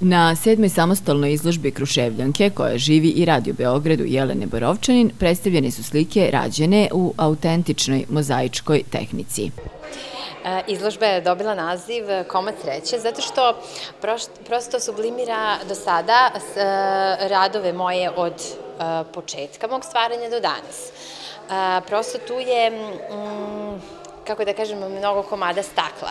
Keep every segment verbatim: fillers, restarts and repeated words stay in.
Na sedmoj samostalnoj izložbi Kruševljanke, koja živi i radi u Beogradu, Jelene Borovčanin, predstavljene su slike rađene u autentičnoj mozaičkoj tehnici. Izložba je dobila naziv Komad sreće zato što prosto sublimira do sada radove moje od početka mog stvaranja do danas. Prosto tu je, kako da kažem, mnogo komada stakla.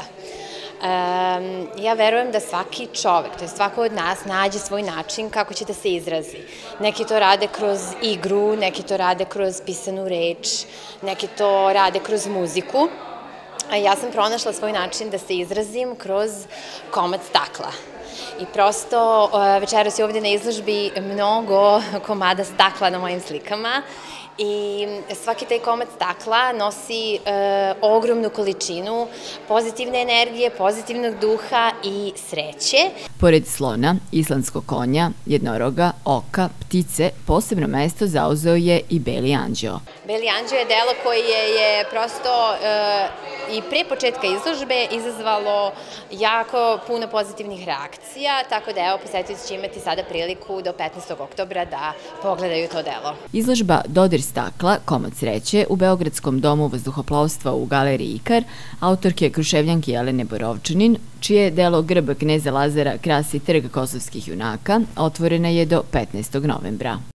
Ja verujem da svaki čovek, to je svako od nas, nađe svoj način kako će da se izrazi. Neki to rade kroz igru, neki to rade kroz pisanu reč, neki to rade kroz muziku. Ja sam pronašla svoj način da se izrazim kroz komad stakla. I prosto večeras je ovde na izložbi mnogo komada stakla na mojim slikama i svaki taj komad stakla nosi ogromnu količinu pozitivne energije, pozitivnog duha i sreće. Pored slona, islandskog konja, jednoroga, oka, ptice, posebno mesto zauzeo je i Beli anđeo. Beli anđeo je delo koje je prosto i pre početka izložbe izazvalo jako puno pozitivnih reakcija, tako da evo, posetioci će imati sada priliku do petnaestog oktobra da pogledaju to delo. Izložba Dodir stakla, komad sreće u Beogradskom domu vazduhoplovstva u galeriji Ikar, autorke Kruševljanke Jelene Borovčanin, čije delo Grb kneza Lazara krasi trg kosovskih junaka, otvorena je do petnaestog novembra.